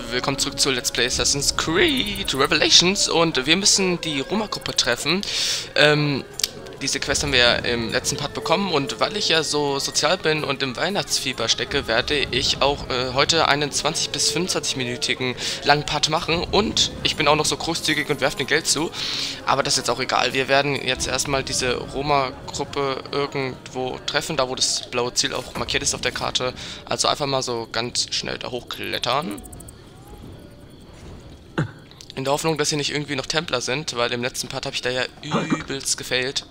willkommen zurück zu Let's Play Assassin's Creed Revelations und wir müssen die Roma-Gruppe treffen. Diese Quest haben wir ja im letzten Part bekommen und weil ich ja so sozial bin und im Weihnachtsfieber stecke, werde ich auch heute einen 20- bis 25-minütigen langen Part machen und ich bin auch noch so großzügig und werfe mir Geld zu, aber das ist jetzt auch egal. Wir werden jetzt erstmal diese Roma-Gruppe irgendwo treffen, da wo das blaue Ziel auch markiert ist auf der Karte, also einfach mal so ganz schnell da hochklettern. In der Hoffnung, dass hier nicht irgendwie noch Templer sind, weil im letzten Part habe ich da ja übelst gefailt.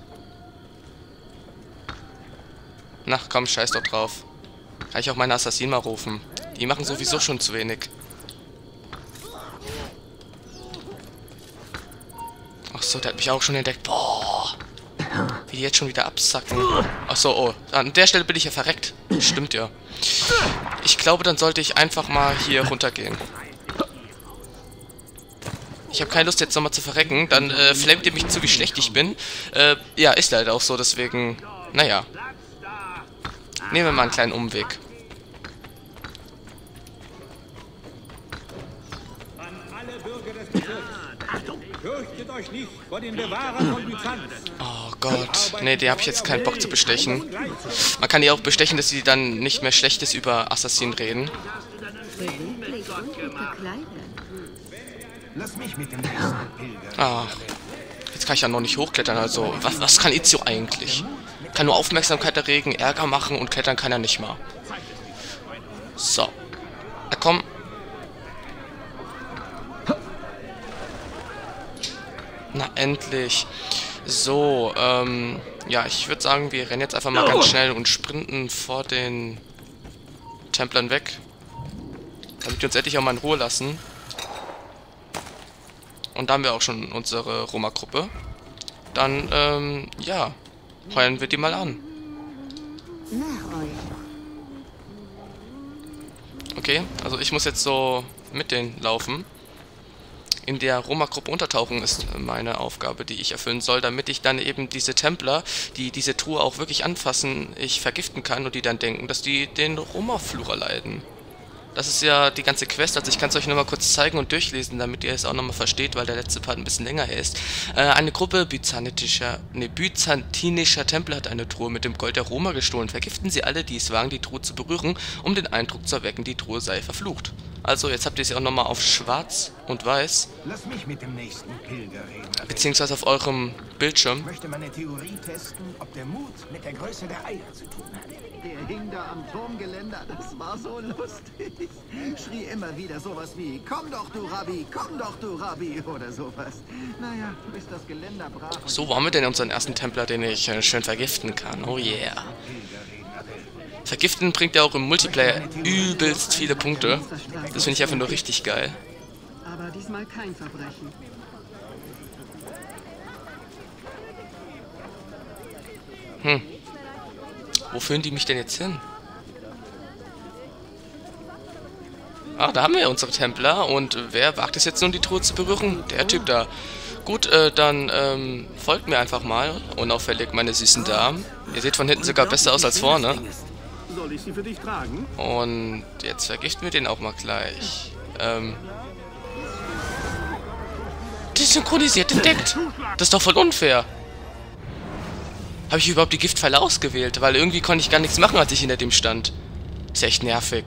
Na komm, scheiß doch drauf. Kann ich auch meine Assassinen mal rufen. Die machen sowieso schon zu wenig. Achso, der hat mich auch schon entdeckt. Boah. Wie die jetzt schon wieder absacken. Achso, oh. An der Stelle bin ich ja verreckt. Stimmt ja. Ich glaube, dann sollte ich einfach mal hier runtergehen. Ich habe keine Lust jetzt nochmal zu verrecken. Dann flammt ihr mich zu, wie schlecht ich bin. Ja, ist leider auch so, deswegen... Naja. Nehmen wir mal einen kleinen Umweg. Oh Gott. Nee, die habe ich jetzt keinen Bock zu bestechen. Man kann die auch bestechen, dass sie dann nicht mehr Schlechtes über Assassinen reden. Ach. Jetzt kann ich ja noch nicht hochklettern, also was kann Ezio eigentlich? Kann nur Aufmerksamkeit erregen, Ärger machen und klettern kann er nicht mal. So. Na komm. Na endlich. So, ja, ich würde sagen, wir rennen jetzt einfach mal ganz schnell und sprinten vor den Templern weg. Damit wir uns endlich auch mal in Ruhe lassen. Und da haben wir auch schon unsere Roma-Gruppe. Dann, ja, heuern wir die mal an. Okay, also ich muss jetzt so mit denen laufen. In der Roma-Gruppe untertauchen ist meine Aufgabe, die ich erfüllen soll, damit ich dann eben diese Templer, die diese Truhe auch wirklich anfassen, ich vergiften kann und die dann denken, dass die den Roma-Fluch erleiden. Das ist ja die ganze Quest, also ich kann es euch nochmal kurz zeigen und durchlesen, damit ihr es auch nochmal versteht, weil der letzte Part ein bisschen länger ist. Eine Gruppe byzantinischer Templer hat eine Truhe mit dem Gold der Roma gestohlen. Vergiften sie alle, die es wagen, die Truhe zu berühren, um den Eindruck zu erwecken, die Truhe sei verflucht. Also, jetzt habt ihr sie auch nochmal auf schwarz und weiß. Lass mich mit dem nächsten Pilger reden. Beziehungsweise auf eurem Bildschirm. Ich möchte meine Theorie testen, ob der Mut mit der Größe der Eier zu tun hat. Der hing da am Turmgeländer, das war so lustig. Schrie immer wieder sowas wie, komm doch du Rabbi, oder sowas. Naja, bis das Geländer brach. So, wo haben wir denn unseren ersten Templer, den ich schön vergiften kann? Oh yeah. Vergiften bringt ja auch im Multiplayer übelst viele Punkte. Das finde ich einfach nur richtig geil. Aber diesmal kein Verbrechen. Wo führen die mich denn jetzt hin? Ah, da haben wir unsere Templer. Und wer wagt es jetzt nun, die Truhe zu berühren? Der Typ da. Gut, dann folgt mir einfach mal. Unauffällig, meine süßen Damen. Ihr seht von hinten sogar besser aus als vorne. Soll ich sie für dich tragen? Und jetzt vergiften wir den auch mal gleich. Desynchronisiert entdeckt. Das ist doch voll unfair. Habe ich überhaupt die Giftpfeile ausgewählt? Weil irgendwie konnte ich gar nichts machen, als ich hinter dem stand. Ist ja echt nervig.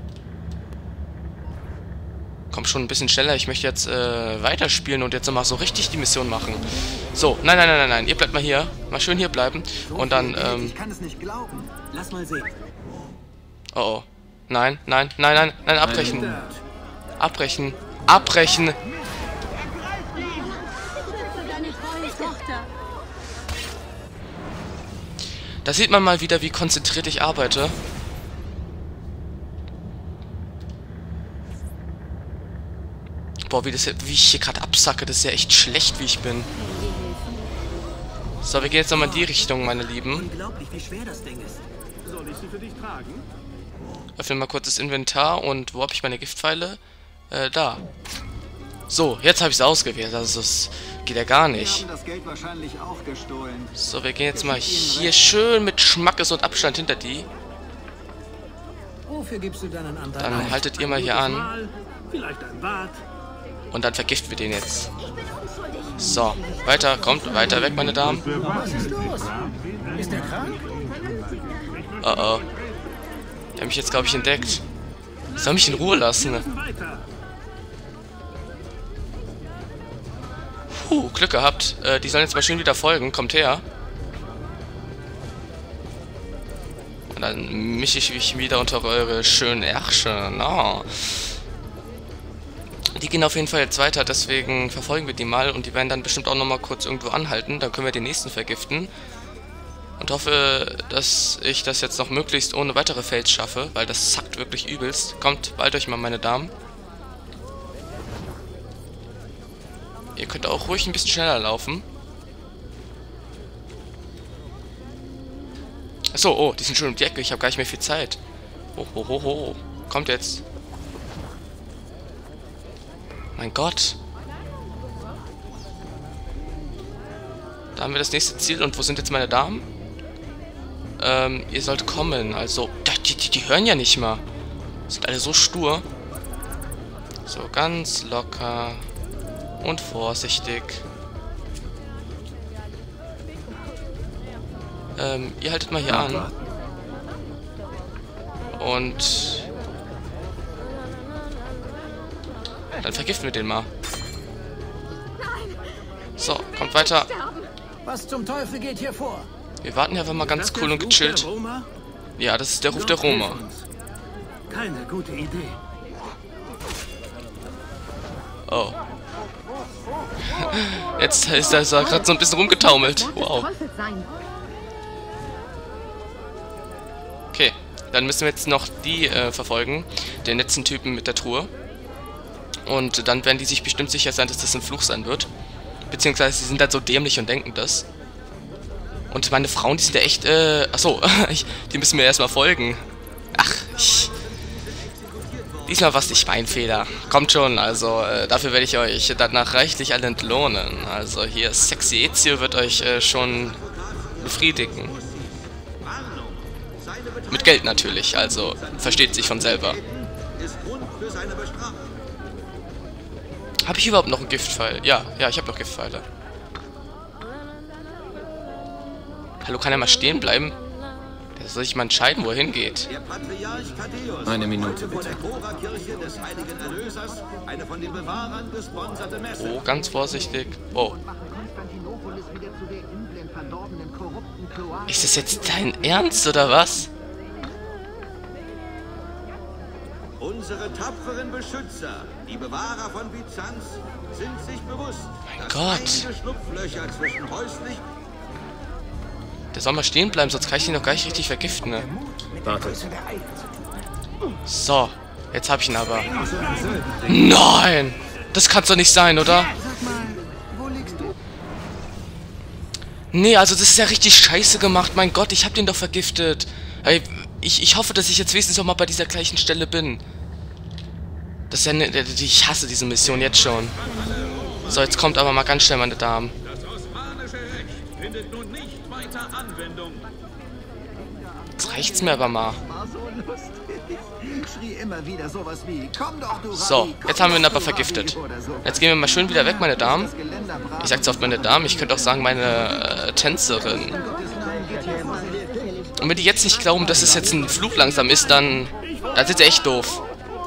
Komm schon ein bisschen schneller. Ich möchte jetzt weiterspielen und jetzt nochmal so richtig die Mission machen. So, nein. Ihr bleibt mal hier. Mal schön hier bleiben. Und dann, Ich kann es nicht glauben. Lass mal sehen. Oh. Nein. Abbrechen. Abbrechen. Da sieht man mal wieder, wie konzentriert ich arbeite. Boah, wie ich hier gerade absacke, das ist ja echt schlecht, wie ich bin. So, wir gehen jetzt nochmal in die Richtung, meine Lieben. Unglaublich, wie schwer das Ding ist. Soll ich sie für dich tragen? Öffnen mal kurz das Inventar und wo habe ich meine Giftpfeile? Da. So, jetzt habe ich es ausgewählt, also das geht ja gar nicht. Das Geld wahrscheinlich auch gestohlen. So, wir gehen jetzt mal hier schön mit Schmackes und Abstand hinter die. Wofür gibst du deinen Anteil? Dann haltet ihr mal hier an. Vielleicht ein Bad. Und dann vergiften wir den jetzt. So, weiter, kommt, weiter weg, meine Damen. Was ist los? Ist der krank? Oh oh. Die haben mich jetzt, glaube ich, entdeckt. Soll mich in Ruhe lassen. Weiter. Glück gehabt. Die sollen jetzt mal schön wieder folgen. Kommt her. Und dann mische ich mich wieder unter eure schönen Ärsche. No. Die gehen auf jeden Fall jetzt weiter, deswegen verfolgen wir die mal. Und die werden dann bestimmt auch nochmal kurz irgendwo anhalten. Dann können wir den nächsten vergiften. Und hoffe, dass ich das jetzt noch möglichst ohne weitere Fails schaffe, weil das zackt wirklich übelst. Kommt, bald euch mal, meine Damen. Ihr könnt auch ruhig ein bisschen schneller laufen. Achso, oh, die sind schon um die Ecke. Ich habe gar nicht mehr viel Zeit. Ho, ho, ho, ho. Kommt jetzt. Mein Gott. Da haben wir das nächste Ziel. Und wo sind jetzt meine Damen? Ihr sollt kommen. Also, die hören ja nicht mal. Sind alle so stur. So, ganz locker. Und vorsichtig. Ihr haltet mal hier an. Und dann vergiften wir den mal. So, kommt weiter. Was zum Teufel geht hier vor? Wir warten hier einfach mal ganz cool und gechillt. Ja, das ist der Ruf der Roma. Keine gute Idee. Oh. Jetzt ist er gerade so ein bisschen rumgetaumelt. Wow. Okay, dann müssen wir jetzt noch die verfolgen. Den letzten Typen mit der Truhe. Und dann werden die sich bestimmt sicher sein, dass das ein Fluch sein wird. Beziehungsweise sie sind halt so dämlich und denken das. Und meine Frauen, die sind ja echt, achso, die müssen mir erstmal folgen. Ach, diesmal war es nicht mein Fehler. Kommt schon, also dafür werde ich euch danach reichlich alle entlohnen. Also hier, Sexy Ezio wird euch schon befriedigen. Mit Geld natürlich, also versteht sich von selber. Habe ich überhaupt noch einen Giftpfeil? Ja, ich habe noch Giftpfeile. Hallo, kann er mal stehen bleiben? Der soll sich mal entscheiden, wo er hingeht. Eine Minute, bitte. Oh, ganz vorsichtig. Oh. Ist das jetzt dein Ernst, oder was? Unsere tapferen Beschützer, die Bewahrer von Byzanz, sind sich bewusst, Mein Gott. einige Schlupflöcher zwischen häuslich... Der soll mal stehen bleiben, sonst kann ich ihn noch gar nicht richtig vergiften, ne? Warte. So, jetzt hab ich ihn aber. Nein! Das kann's doch nicht sein, oder? Sag mal, wo liegst du? Nee, also das ist ja richtig scheiße gemacht. Mein Gott, ich hab den doch vergiftet. Hey, ich hoffe, dass ich jetzt wenigstens auch mal bei dieser gleichen Stelle bin. Das ist ja ne, ich hasse diese Mission jetzt schon. So, jetzt kommt aber mal ganz schnell, meine Damen. Das osmanische Recht findet nun nicht weiter Anwendung. Jetzt reicht's mir aber mal. War so lustig. Schrie immer wieder sowas wie, komm doch, du Rabbi, So, komm jetzt haben wir ihn doch, aber du vergiftet. Rabbi, oder sowas. Jetzt gehen wir mal schön wieder weg, meine Damen. Das Geländer brav. Ich sag's oft meine Damen, ich könnte auch sagen meine Tänzerin. Und wenn die jetzt nicht glauben, dass es jetzt ein Fluch langsam ist, dann sind sie echt doof.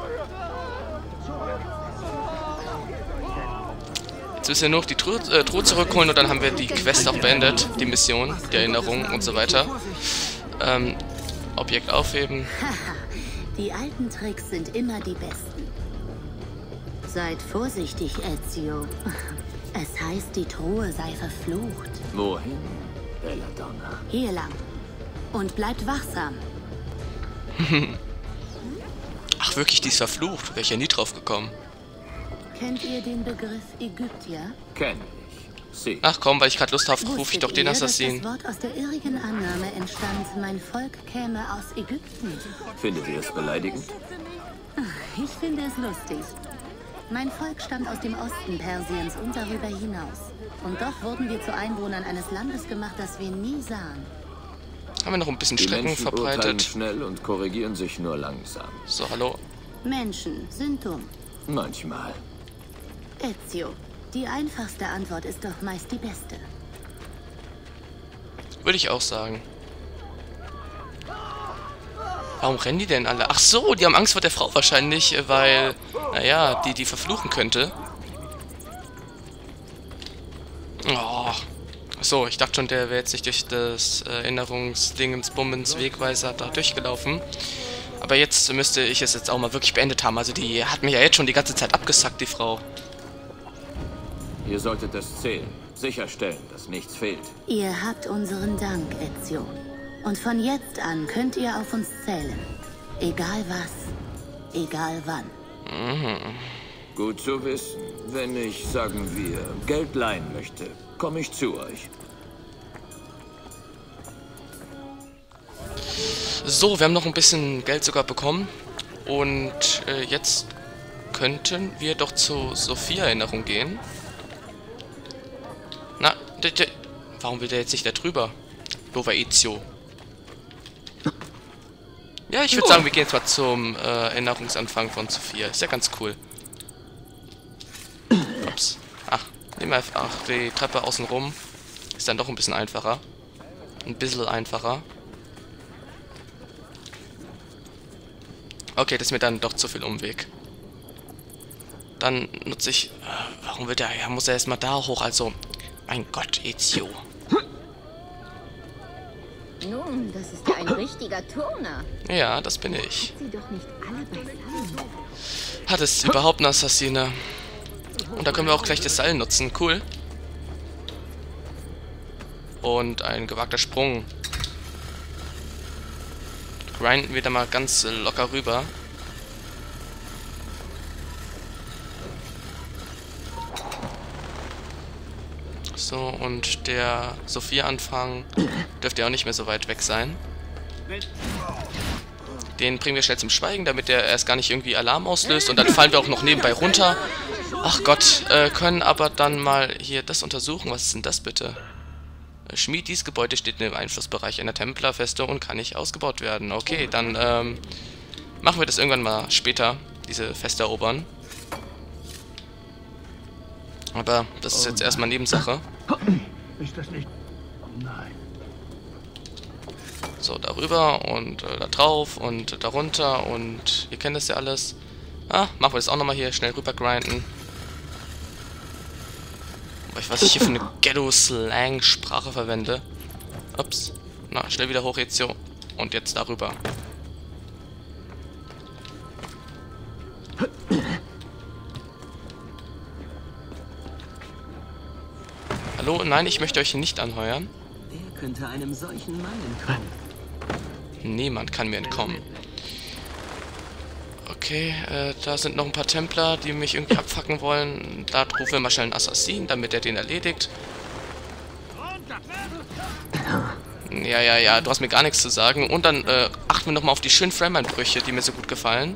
Jetzt müssen wir nur noch die Truhe zurückholen und dann haben wir die Quest auch beendet, die Mission, die Erinnerung und so weiter. Objekt aufheben. Die alten Tricks sind immer die besten. Seid vorsichtig, Ezio. Es heißt, die Truhe sei verflucht. Wohin, Belladonna? Hier lang. Und bleibt wachsam. Ach wirklich, die ist verflucht. Wäre ich ja nie drauf gekommen. Kennt ihr den Begriff Ägyptier? Kenn ich. Sie. Ach komm, weil ich gerade Lust habe, rufe ich doch den Wusstet ihr, Assassin. dass das Wort aus der irrigen Annahme entstand, mein Volk käme aus Ägypten? Findet ihr es beleidigend? Ich finde es lustig. Mein Volk stammt aus dem Osten Persiens und darüber hinaus. Und doch wurden wir zu Einwohnern eines Landes gemacht, das wir nie sahen. Haben wir noch ein bisschen Die Schrecken Menschen urteilen verbreitet. schnell und korrigieren sich nur langsam. So, hallo. Menschen sind dumm. Manchmal. Ezio, die einfachste Antwort ist doch meist die beste. Würde ich auch sagen. Warum rennen die denn alle? Ach so, die haben Angst vor der Frau wahrscheinlich, weil, naja, die verfluchen könnte. Oh. So, ich dachte schon, der wäre jetzt nicht durch das Erinnerungsdingensbummens Wegweiser da durchgelaufen. Aber jetzt müsste ich es jetzt auch mal wirklich beendet haben. Also die hat mich ja jetzt schon die ganze Zeit abgesackt, die Frau. Ihr solltet es zählen. Sicherstellen, dass nichts fehlt. Ihr habt unseren Dank, Ezio. Und von jetzt an könnt ihr auf uns zählen. Egal was, egal wann. Gut zu wissen. Wenn ich, sagen wir, Geld leihen möchte, komme ich zu euch. So, wir haben noch ein bisschen Geld sogar bekommen. Und jetzt könnten wir doch zur Sophia-Erinnerung gehen. Na, warum will der jetzt nicht da drüber? Doofer Ezio. Ja, ich würde sagen, wir gehen jetzt mal zum Erinnerungsanfang von Sophia. Ist ja ganz cool. Ups. Ach, nehmen wir einfach die Treppe außen rum. Ist dann doch ein bisschen einfacher. Ein bisschen einfacher. Okay, das ist mir dann doch zu viel Umweg. Dann nutze ich... warum wird er... Ja, muss er erstmal da hoch, also... Mein Gott, Ezio. Nun, das ist ja ein richtiger Turner. Ja, das bin ich. Sie doch nicht alle beisammen. Hat es überhaupt eine Assassine? Und da können wir auch gleich das Seil nutzen. Cool. Und ein gewagter Sprung. Grinden wir da mal ganz locker rüber. So, und der Sophia-Anfang dürfte ja auch nicht mehr so weit weg sein. Den bringen wir schnell zum Schweigen, damit der erst gar nicht irgendwie Alarm auslöst. Und dann fallen wir auch noch nebenbei runter. Ach Gott, können aber dann mal hier das untersuchen. Was ist denn das bitte? Schmied, dieses Gebäude steht im Einflussbereich einer Templerfeste und kann nicht ausgebaut werden. Okay, dann machen wir das irgendwann mal später, diese Feste erobern. Aber das ist jetzt erstmal Nebensache. Ist das nicht? Nein. So, darüber und da drauf und darunter und ihr kennt das ja alles. Ah, machen wir das auch nochmal hier schnell rüber grinden. Was ich hier für eine Ghetto-Slang-Sprache verwende. Ups. Na, schnell wieder hoch, Ezio. Und jetzt darüber. Hallo? Nein, ich möchte euch nicht anheuern. Wer könnte einem solchen Mann entkommen? Niemand kann mir entkommen. Okay, da sind noch ein paar Templer, die mich irgendwie abfacken wollen. Da rufen wir mal schnell einen Assassin, damit er den erledigt. Ja, du hast mir gar nichts zu sagen. Und dann achten wir nochmal auf die schönen Frame-Einbrüche, die mir so gut gefallen.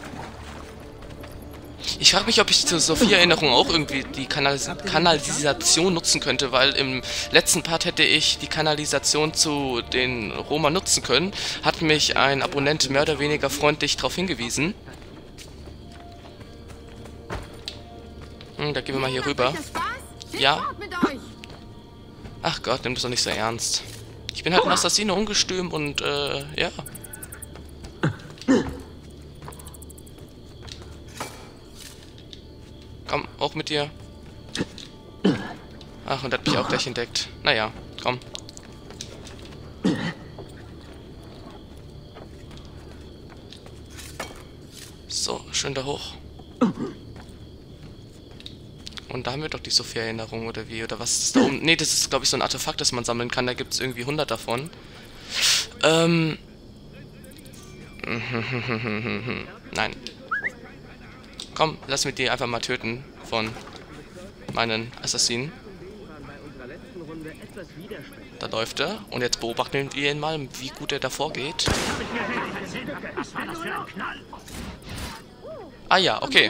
Ich frage mich, ob ich zur Sophia-Erinnerung auch irgendwie die Kanalisation nutzen könnte, weil im letzten Part hätte ich die Kanalisation zu den Roma nutzen können. Hat mich ein Abonnent mehr oder weniger freundlich darauf hingewiesen. Da gehen wir mal hier rüber. Ja. Ach Gott, nimm das doch nicht so ernst. Ich bin halt ein Assassine ungestüm und, ja. Komm, auch mit dir. Ach, und hat mich auch gleich entdeckt. Naja, komm. So, schön da hoch. Und da haben wir doch die Sophia-Erinnerung, oder wie? Oder was ist da oben? Ne, das ist, glaube ich, so ein Artefakt, das man sammeln kann. Da gibt es irgendwie 100 davon. Nein. Komm, lass mich die einfach mal töten von meinen Assassinen. Da läuft er. Und jetzt beobachten wir ihn mal, wie gut er davor geht. Ah ja, okay.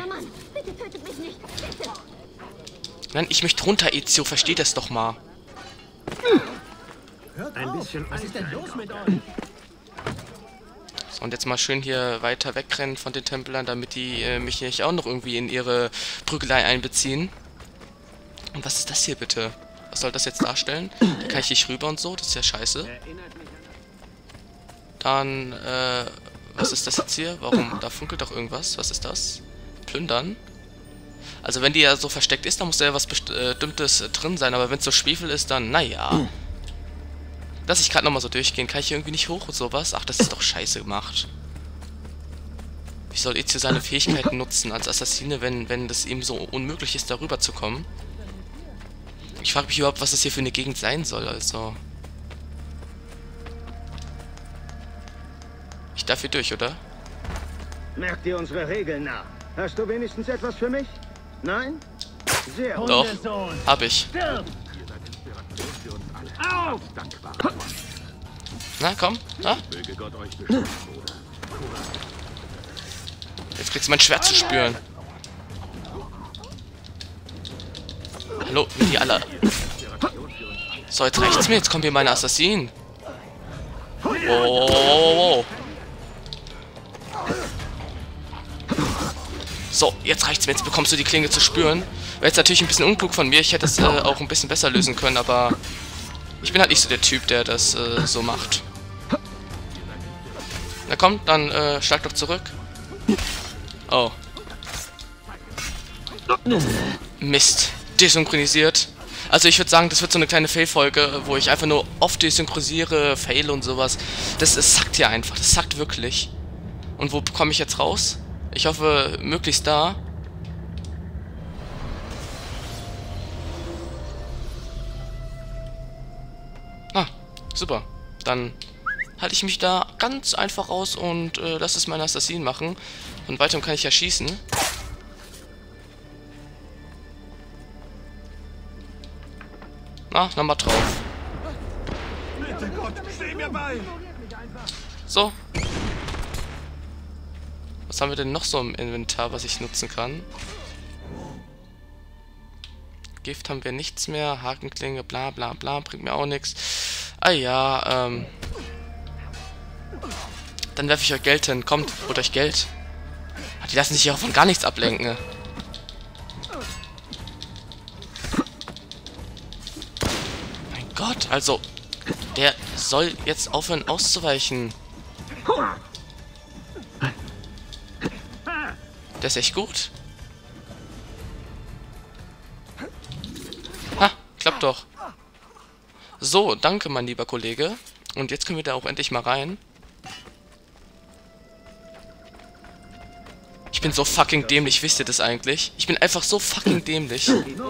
Nein, ich möchte runter, Ezio. Versteht das doch mal. Ein bisschen. Was ist denn los mit euch? So, und jetzt mal schön hier weiter wegrennen von den Templern, damit die mich nicht auch noch irgendwie in ihre Prügelei einbeziehen. Und was ist das hier bitte? Was soll das jetzt darstellen? Da kann ich nicht rüber und so, das ist ja scheiße. Dann, was ist das jetzt hier? Warum? Da funkelt doch irgendwas. Was ist das? Plündern? Also wenn die ja so versteckt ist, dann muss da ja was Bestimmtes drin sein. Aber wenn es so Schwefel ist, dann, naja. Lass ich gerade nochmal so durchgehen. Kann ich hier irgendwie nicht hoch und sowas? Ach, das ist doch scheiße gemacht. Wie soll Ezio seine Fähigkeiten nutzen als Assassine, wenn das ihm so unmöglich ist, darüber zu kommen? Ich frage mich überhaupt, was das hier für eine Gegend sein soll, also. Ich darf hier durch, oder? Merk dir unsere Regeln nach. Hast du wenigstens etwas für mich? Nein? Sehr gut. Doch, hab ich. Na, komm. Na? Jetzt kriegst du mein Schwert zu spüren. Hallo, die alle. So, jetzt reicht's mir. Jetzt kommen hier meine Assassinen. Oh. So, jetzt reicht's mir. Jetzt bekommst du die Klinge zu spüren. Wäre jetzt natürlich ein bisschen unklug von mir. Ich hätte es auch ein bisschen besser lösen können, aber ich bin halt nicht so der Typ, der das so macht. Na komm, dann schlag doch zurück. Oh. Mist. Desynchronisiert. Also ich würde sagen, das wird so eine kleine Fail-Folge, wo ich einfach nur oft desynchronisiere, fail und sowas. Das sackt hier einfach. Das sackt wirklich. Und wo komme ich jetzt raus? Ich hoffe, möglichst da. Ah, super. Dann halte ich mich da ganz einfach raus und lasse es meine Assassinen machen. Und weiter kann ich ja schießen. Na, nochmal drauf. Bitte Gott, steh mir bei! So. Was haben wir denn noch so im Inventar, was ich nutzen kann? Gift haben wir nichts mehr. Hakenklinge, bla bla bla, bringt mir auch nichts. Ah ja, dann werfe ich euch Geld hin. Kommt, holt euch Geld. Die lassen sich ja auch von gar nichts ablenken. Mein Gott, also, der soll jetzt aufhören auszuweichen. Der ist echt gut. Ha, klappt doch. So, danke, mein lieber Kollege. Und jetzt können wir da auch endlich mal rein. Ich bin so fucking dämlich, wisst ihr das eigentlich? Ich bin einfach so fucking dämlich.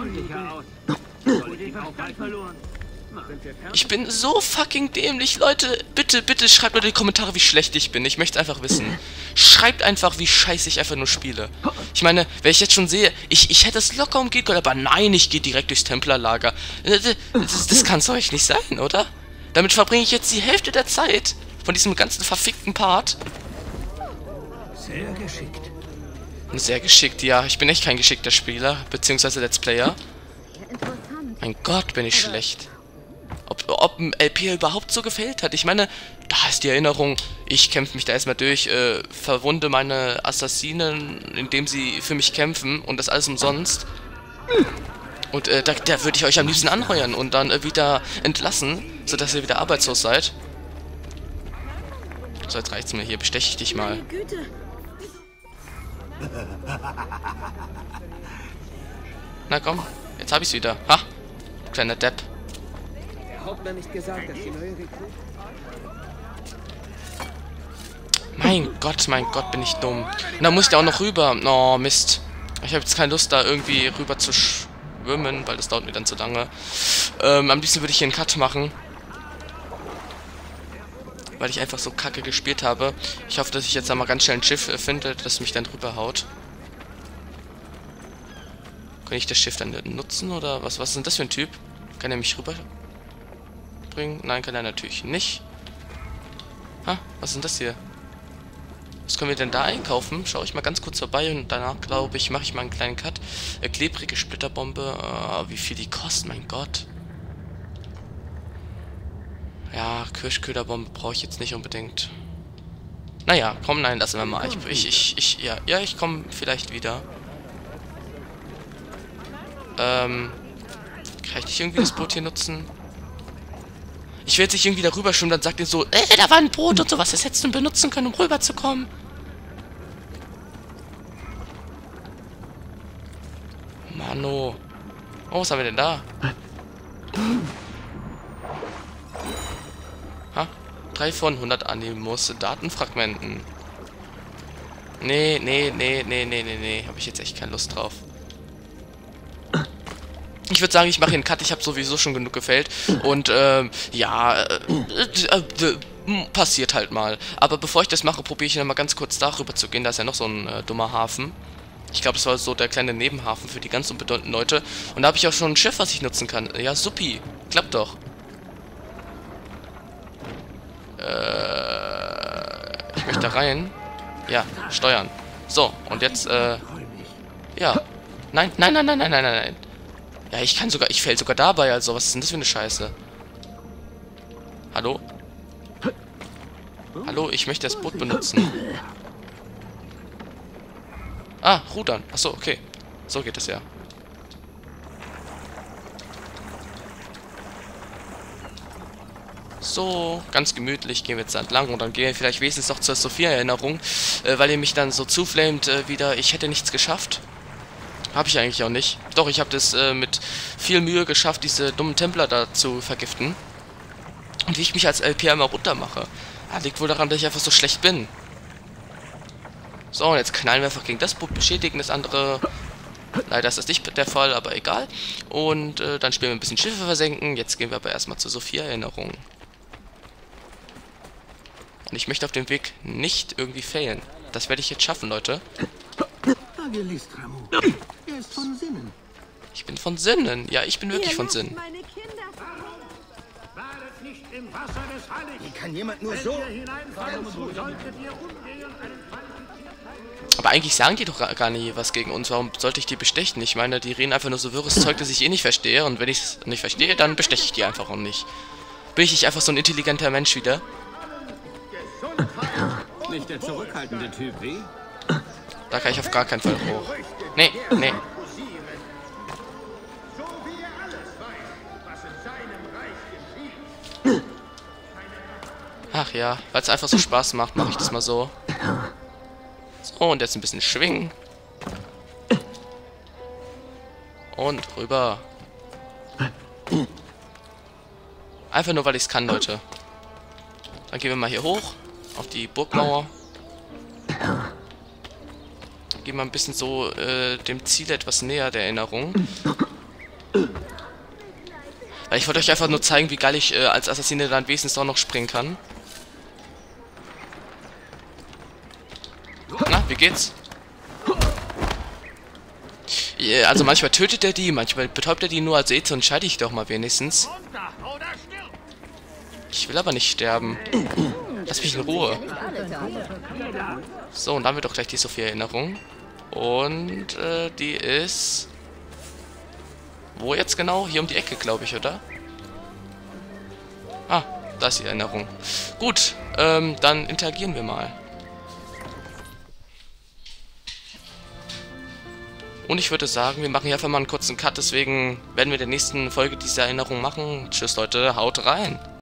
Ich bin so fucking dämlich. Leute, bitte, bitte schreibt mir in die Kommentare, wie schlecht ich bin. Ich möchte einfach wissen. Schreibt einfach, wie scheiße ich einfach nur spiele. Ich meine, wenn ich jetzt schon sehe, ich hätte es locker umgehen können, aber nein, ich gehe direkt durchs Templerlager. Das kann es euch nicht sein, oder? Damit verbringe ich jetzt die Hälfte der Zeit von diesem ganzen verfickten Part. Sehr geschickt. Sehr geschickt, ja. Ich bin echt kein geschickter Spieler, beziehungsweise Let's Player. Mein Gott, bin ich schlecht. Ob ein LP überhaupt so gefällt hat. Ich meine, da ist die Erinnerung, ich kämpfe mich da erstmal durch, verwunde meine Assassinen, indem sie für mich kämpfen und das alles umsonst. Und da würde ich euch am liebsten anheuern und dann wieder entlassen, sodass ihr wieder arbeitslos seid. So, jetzt reicht's mir. Hier besteche ich dich mal. Na komm, jetzt hab ich's wieder. Ha! Kleiner Depp. Der Hauptmann nicht gesagt, dass die neue Rekrut... Mein Gott, bin ich dumm. Und da muss ich da auch noch rüber. Oh, Mist. Ich habe jetzt keine Lust, da irgendwie rüber zu schwimmen, weil das dauert mir dann zu lange. Am liebsten würde ich hier einen Cut machen. Weil ich einfach so kacke gespielt habe. Ich hoffe, dass ich jetzt da mal ganz schnell ein Schiff finde, das mich dann drüber haut. Kann ich das Schiff dann nutzen, oder was ist denn das für ein Typ? Kann er mich rüberbringen? Nein, kann er natürlich nicht. Ha, was ist denn das hier? Was können wir denn da einkaufen? Schaue ich mal ganz kurz vorbei und danach, glaube ich, mache ich mal einen kleinen Cut. Klebrige Splitterbombe. Wie viel die kostet, mein Gott. Ja, Kirschköderbombe brauche ich jetzt nicht unbedingt. Naja, komm, nein, lassen wir mal. Ich komme vielleicht wieder. Kann ich nicht irgendwie das Boot hier nutzen? Ich will jetzt nicht irgendwie darüber schwimmen, dann sagt ihr so, da war ein Boot und sowas, das hättest du benutzen können, um rüberzukommen. Mano. Oh, was haben wir denn da? Ha? 3 von 100 Animus-Datenfragmenten. Nee. Habe ich jetzt echt keine Lust drauf. Ich würde sagen, ich mache hier einen Cut. Ich habe sowieso schon genug gefällt. Und, passiert halt mal. Aber bevor ich das mache, probiere ich noch mal ganz kurz darüber zu gehen. Da ist ja noch so ein dummer Hafen. Ich glaube, das war so der kleine Nebenhafen für die ganz unbedeutenden Leute. Und da habe ich auch schon ein Schiff, was ich nutzen kann. Ja, supi. Klappt doch. Ich möchte da rein. Ja, steuern. So, und jetzt, ja. Nein. Ja, ich fäll sogar dabei, also, was ist denn das für eine Scheiße? Hallo? Hallo, ich möchte das Boot benutzen. Ah, rudern. Achso, okay. So geht es ja. So, ganz gemütlich gehen wir jetzt entlang und dann gehen wir vielleicht wenigstens noch zur Sophia-Erinnerung, weil ihr mich dann so zuflamet wieder, ich hätte nichts geschafft. Habe ich eigentlich auch nicht. Doch, ich habe das mit viel Mühe geschafft, diese dummen Templer da zu vergiften. Und wie ich mich als LPR immer runtermache. Ja, liegt wohl daran, dass ich einfach so schlecht bin. So, und jetzt knallen wir einfach gegen das Boot, beschädigen das andere. Leider ist das nicht der Fall, aber egal. Und dann spielen wir ein bisschen Schiffe versenken. Jetzt gehen wir aber erstmal zur Sophia-Erinnerung. Und ich möchte auf dem Weg nicht irgendwie failen. Das werde ich jetzt schaffen, Leute. Er ist von Sinnen. Ich bin von Sinnen. Ja, ich bin wirklich von Sinnen. Wie kann jemand nur so... Aber eigentlich sagen die doch gar nie was gegen uns. Warum sollte ich die bestechen? Ich meine, die reden einfach nur so wirres Zeug, das ich eh nicht verstehe. Und wenn ich es nicht verstehe, dann besteche ich die einfach auch nicht. Bin ich einfach so ein intelligenter Mensch wieder? Nicht der zurückhaltende Typ, wie? Da kann ich auf gar keinen Fall hoch. Nee. Ach ja, weil es einfach so Spaß macht, mache ich das mal so. So, und jetzt ein bisschen schwingen. Und rüber. Einfach nur, weil ich es kann, Leute. Dann gehen wir mal hier hoch. Auf die Burgmauer. Gehen wir ein bisschen so dem Ziel etwas näher, der Erinnerung. Weil ich wollte euch einfach nur zeigen, wie geil ich als Assassine dann wenigstens auch noch springen kann. Na, wie geht's? Also manchmal tötet er die, manchmal betäubt er die nur, also jetzt entscheide ich doch mal wenigstens. Ich will aber nicht sterben. Lass mich in Ruhe. So, und dann haben wir doch gleich die Sophia-Erinnerung. Und die ist... Wo jetzt genau? Hier um die Ecke, glaube ich, oder? Ah, da ist die Erinnerung. Gut, dann interagieren wir mal. Und ich würde sagen, wir machen hier einfach mal einen kurzen Cut, deswegen werden wir in der nächsten Folge diese Erinnerung machen. Tschüss Leute, haut rein!